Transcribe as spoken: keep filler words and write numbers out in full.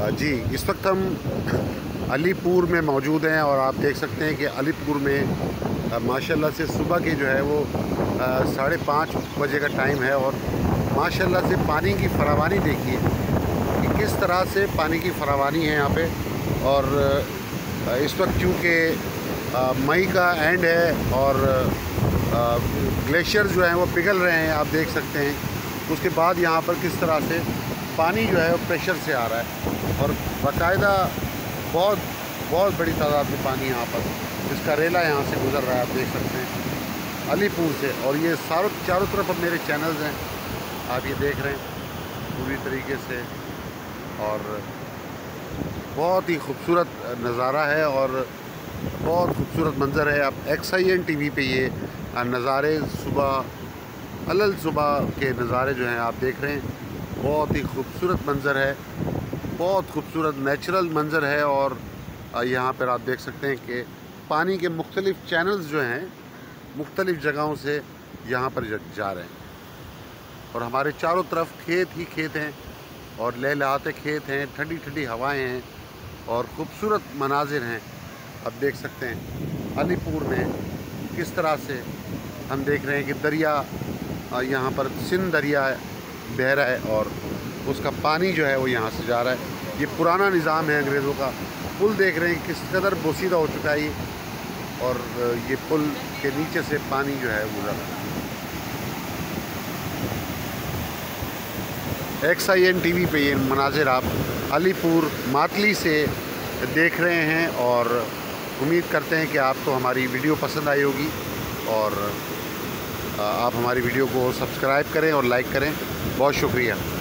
जी, इस वक्त हम अलीपुर में मौजूद हैं और आप देख सकते हैं कि अलीपुर में माशाल्लाह से सुबह के जो है वो साढ़े पाँच बजे का टाइम है और माशाल्लाह से पानी की फरावानी देखिए कि किस तरह से पानी की फरावानी है यहाँ पे। और इस वक्त चूँकि मई का एंड है और ग्लेशियर जो हैं वो पिघल रहे हैं, आप देख सकते हैं। उसके बाद यहाँ पर किस तरह से पानी जो है वो प्रेशर से आ रहा है और बाकायदा बहुत बहुत बड़ी तादाद में पानी यहाँ पर जिसका रेला यहाँ से गुज़र रहा है, आप देख सकते हैं अलीपुर से। और ये सारों चारों तरफ अब मेरे चैनल्स हैं, आप ये देख रहे हैं पूरी तरीके से। और बहुत ही खूबसूरत नज़ारा है और बहुत खूबसूरत मंज़र है। अब X I N T V पे ये नज़ारे सुबह अलल सुबह के नज़ारे जो हैं आप देख रहे हैं। बहुत ही खूबसूरत मंज़र है, बहुत खूबसूरत नेचुरल मंज़र है। और यहाँ पर आप देख सकते हैं कि पानी के मुख्तलिफ़ चैनल्स जो हैं मुख्तलिफ़ जगहों से यहाँ पर जा रहे हैं और हमारे चारों तरफ खेत ही खेत हैं और लहलहाते खेत हैं, ठंडी ठंडी हवाएं हैं और ख़ूबसूरत मनाजिर हैं। अब देख सकते हैं अलीपुर में किस तरह से हम देख रहे हैं कि दरिया यहाँ पर सिंध दरिया बह रहा है और उसका पानी जो है वो यहाँ से जा रहा है। ये पुराना निज़ाम है अंग्रेज़ों का। पुल देख रहे हैं किस कदर बोसीदा हो चुका है ये, और ये पुल के नीचे से पानी जो है गुजर रहा है। X I N T V पे ये मनाजिर आप अलीपुर मातली से देख रहे हैं और उम्मीद करते हैं कि आपको हमारी वीडियो पसंद आई होगी और आप हमारी वीडियो को सब्सक्राइब करें और लाइक करें। बहुत शुक्रिया।